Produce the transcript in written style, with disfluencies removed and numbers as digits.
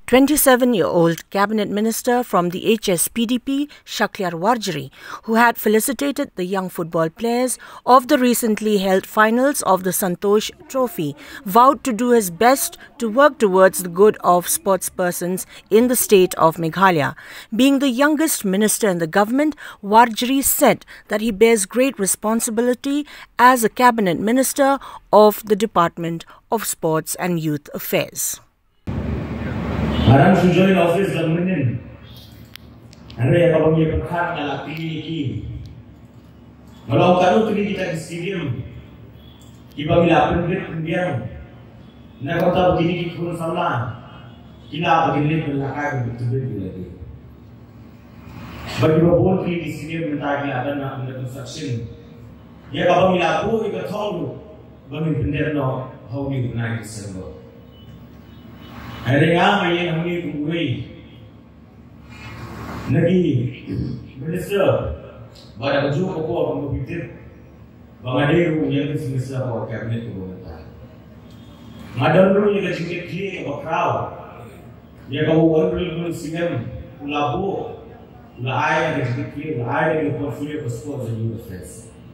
27-year-old cabinet minister from the HSPDP, Shakliar Warjri, who had felicitated the young football players of the recently held finals of the Santosh Trophy, vowed to do his best to work towards the good of sportspersons in the state of Meghalaya. Being the youngest minister in the government, Warjri said that he bears great responsibility as a cabinet minister of the Department of Sports and Youth Affairs. Harang sujoy na office lang minin. Ano yung kapamilya pagkat na lakpili ki. Malawang kano tuloy kita di stadium. Iba milapin ulit pembiyang. Nagkataw dinikit ko sa lang. Kinapagin ulit ng lakay ng bitubid lagi. Bagi babon tuloy di stadium ng tagilaban na ang construction. Yung kapamilya po, ikatong bangin pinder no, how you ignite the server. Ada yang main kami kumui, nagi minister, pada baju koko orang berpikir, bangade yang minister atau kabinet itu berkata, madam yang kecil kecil berkrau, yang kau orang singam, ulabu, ulai yang kecil kecil, ulai yang portfolio passport dan youth affairs.